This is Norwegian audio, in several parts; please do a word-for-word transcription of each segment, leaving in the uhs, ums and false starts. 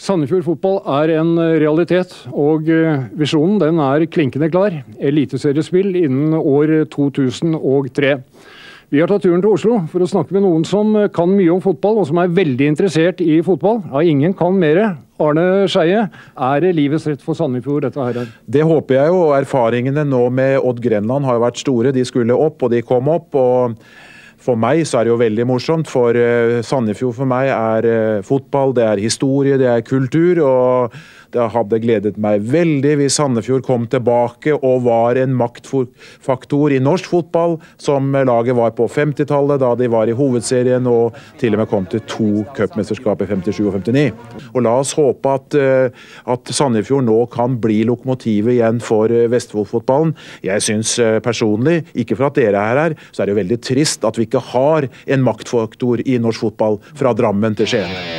Sandefjord fotball er en realitet, og visjonen den er klinkende klar. Eliteseriespill innen år to tusen og tre. Vi har tatt turen til Oslo for å snakke med noen som kan mye om fotball, og som er veldig interessert i fotball. Ja, ingen kan mer. Arne Skeie, er det livets rett for Sandefjord dette her? Det håper jeg jo. Erfaringene nå med Odd Grenland har vært store. De skulle opp, og de kom opp, og for meg så er det jo veldig morsomt, for Sandefjord for meg er fotball, det er historie, det er kultur, og det hadde gledet meg veldig hvis Sandefjord kom tilbake og var en maktfaktor i norsk fotball, som laget var på femtitallet, da de var i hovedserien og til og med kom til to cupmesterskap i femtisju og femtini. Og la oss håpe at, at Sandefjord nå kan bli lokomotivet igjen for Vestfold-fotballen. Jeg synes personlig, ikke for at dere er her, så er det jo veldig trist at vi ikke har en maktfaktor i norsk fotball fra Drammen til Skien.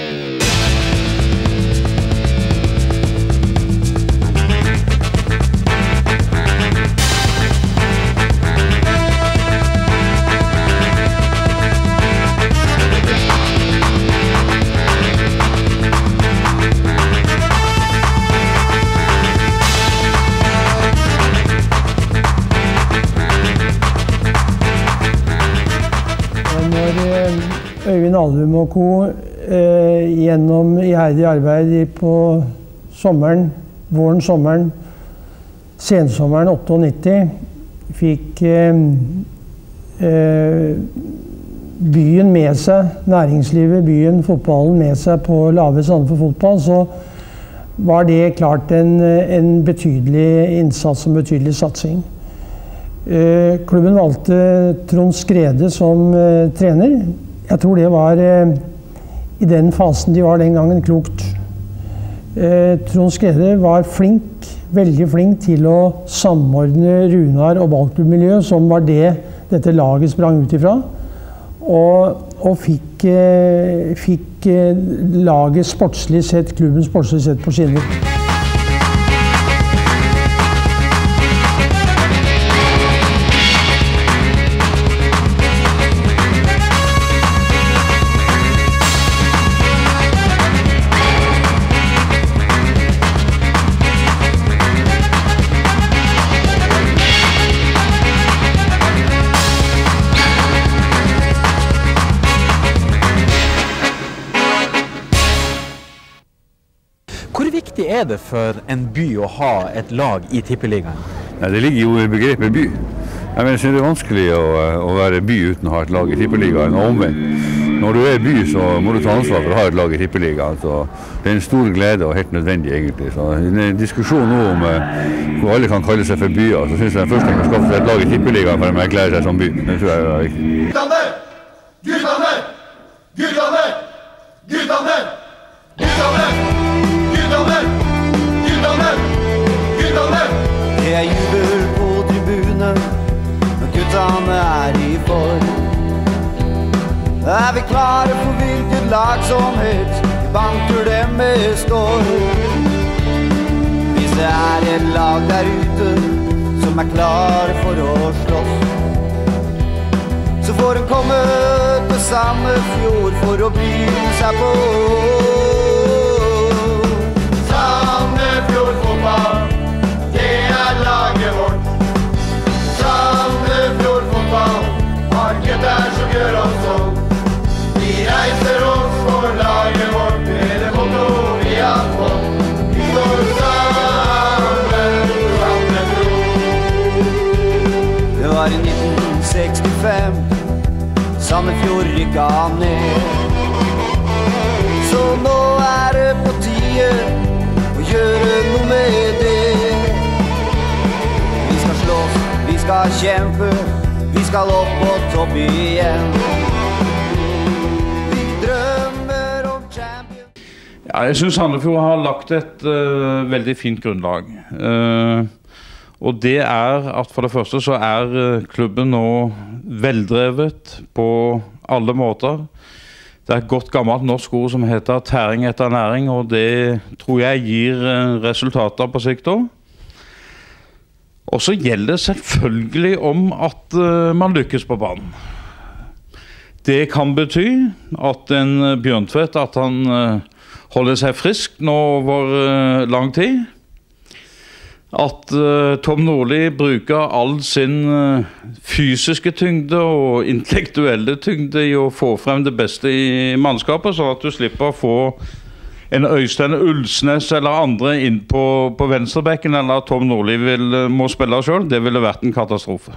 Øyvind Alvum og co. Eh, gjennom iherdig arbeid på sommeren, våren, sommeren, sensommeren nittiåtte, fikk eh, eh, byen med seg, næringslivet, byen, fotballen med seg på lave Sandefjord fotball, så var det klart en, en betydelig innsats og betydelig satsing. Eh, klubben valgte Trond Skrede som eh, trener. Jeg tror det var, eh, i den fasen de var den gangen, klokt. Eh, Trond Skrede var flink, veldig flink til å samordne Runar og ballklubbmiljøet, som var det dette laget sprang ut ifra. Og, og fikk, eh, fikk eh, laget sportslig sett, klubben sportslig sett på skinner. Hvor viktig er det for en by å ha et lag i tippeligaen? Nei, det ligger jo i begrepet by. Jeg mener, det er vanskelig å, å være by uten å ha et lag i tippeligaen, og omvendt. Når du er by, så må du ta ansvar for å ha et lag i tippeligaen. Så det er en stor glede og helt nødvendig, egentlig. Så i en diskusjon nå om uh, hvor alle kan kalle seg for byer, så synes jeg først tenker å skaffe seg et lag i tippeligaen for å erklære seg som by. Det tror jeg er viktig. Guttane! Guttane! Guttane! Guttane! Guttane! Det er jubel på tribunen når guttene er i form. Er vi klare for hvilket lag som helst, vi banker dem med storm. Hvis det er et lag der ute som er klare for å slåss, så får en komme til Sandefjord for å by seg på. Sandefjord fotball, det er laget vårt. Sandefjord fotball, har gutter som gjør oss sånn. Vi reiser oss for laget vårt, med det motto vi har fått. Vi står sammen, Sandefjord. Det var i nitten sekstifem, Sandefjord rykket ned. Så nå er det på tide gjøre noe med det. Vi skal slåss, vi skal kjempe, vi skal opp på topp igjen. Vi drømmer om champion. Ja, jeg synes Sandefjord har lagt et uh, veldig fint grunnlag. Uh, og det er at for det første så er uh, klubben nå veldrevet på alle måter. Det er et godt gammelt norsk ord som heter tæring etter næring, og det tror jeg gir resultater på sikt også. Og så gjelder det selvfølgelig om at man lykkes på banen. Det kan bety at en Bjørntvedt, at han holde seg frisk nå over uh, lang tid. At uh, Tom Nordli bruker all sin uh, fysiske tyngde og intellektuelle tyngde i å få frem det beste i mannskapet, sånn at du slipper å få en Øystein Ulsnes eller andre inn på, på venstrebekken, eller at Tom Nordli vil, uh, må spille selv. Det ville vært en katastrofe.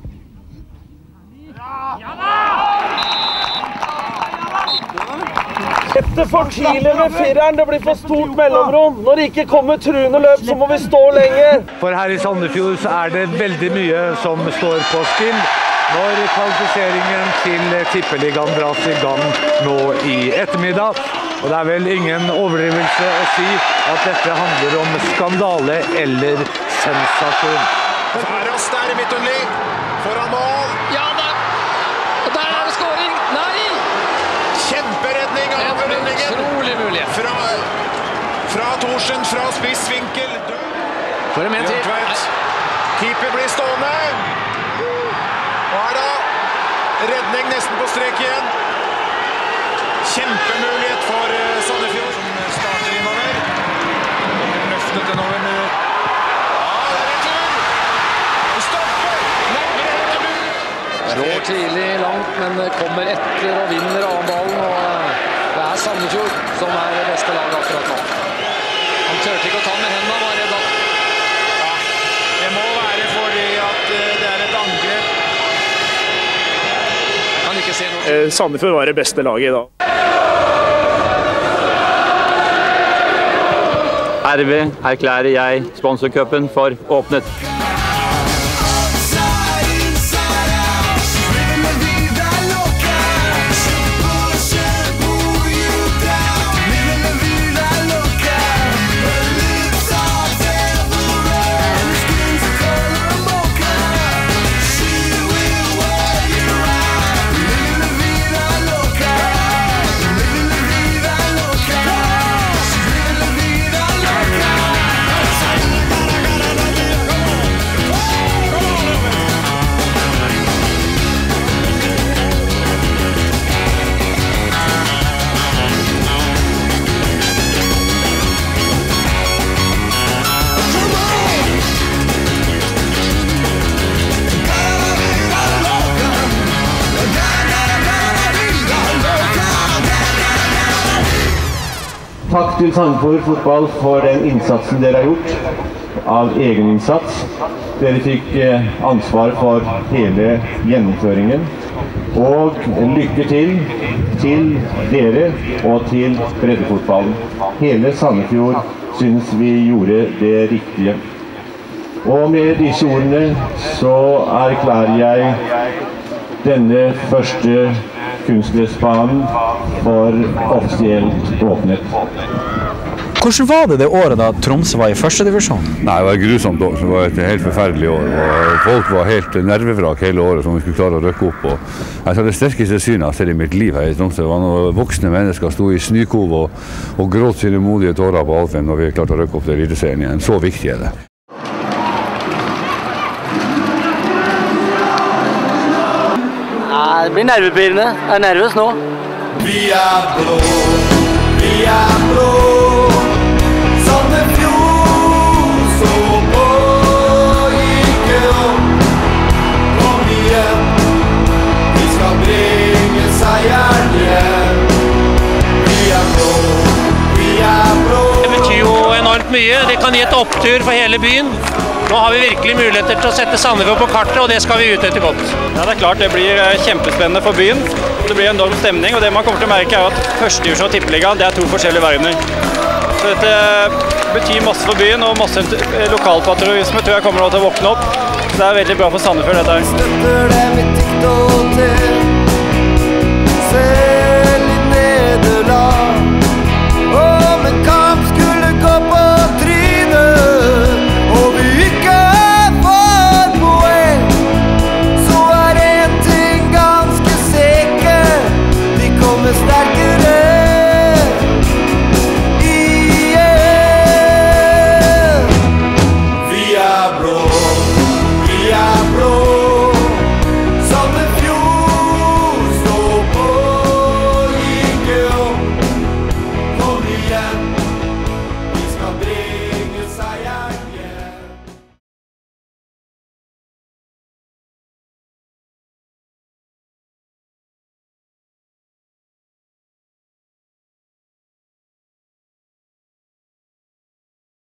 Etter for tidlig med fireren, det blir for stort mellomrom. Når det ikke kommer truende løp, så må vi stå lenger. For her i Sandefjord så er det veldig mye som står på spill når kvalifiseringen til Tippeligaen dras i gang nå i ettermiddag. Og det er vel ingen overdrivelse å si at dette handler om skandale eller sensasjon. Færast der i Midtønli, foran mål. Ja, der, og der er det skåring. Nei! Kjemperedning av redningen. Utrolig mulighet. Fra, fra Thorsen, fra spissvinkel. For en til. Keeper blir stående. Og her da, redning nesten på strek igjen. Kjempemulighet for uh, Sandefjord, som starter innover. Løftet den over nå. Slår tidlig langt, men kommer etter og vinner avballen, og det er Sandefjord som er det beste laget akkurat nå. Han tørte ikke å ta med hendene, var redd da. Ja, det må være fordi at det er et angrep. Jeg kan ikke se noe. Eh, Sandefjord var det beste laget i dag. Herved erklærer jeg sponsorcupen for åpnet. Takk til Sandefjord fotball for den innsatsen dere har gjort, av egen innsats. Dere fikk ansvar for hele gjennomføringen. Og lykke til til dere og til breddefotballen. Hele Sandefjord synes vi gjorde det riktige. Og med disse ordene så erklærer jeg denne første kunstgressbanen for offisielt åpnet. Hvordan var det det året da Tromsø var i første divisjon? Nei, det var et grusomt år. Det var et helt forferdelig år. Og folk var helt nervevrak hele året som vi skulle klare å røkke opp. Og jeg sa det sterkeste synet jeg har sett i mitt liv her i Tromsø. Det var noen voksne mennesker stod i snøkov og, og gråt sine modige tårer på Alfheim når vi klarte å røkke opp til Eliteserien igjen. Så viktig er det. Det blir nervepirrende. Jeg er nervøs nå. Vi er blå, vi er blå. Sandefjord, så på, ikke opp. Kom igjen, vi skal bringe seieren hjem. Vi er blå, vi er blå. Det betyr jo enormt mye. Det kan gi et opptur for hele byen. Nå har vi virkelig muligheter til å sette Sandefjord på kartet, og det skal vi utnytte godt. Ja, det er klart det blir kjempespennende for byen. Det blir en enorm stemning, og det man kommer til å merke er at første divisjon og Tippeligaen, det er to forskjellige verdener. Så dette betyr masse for byen, og masse lokalpatriotisme tror jeg kommer nå til å våkne opp. Så det er veldig bra for Sandefjord dette her. Støtter det mitt dikt og til.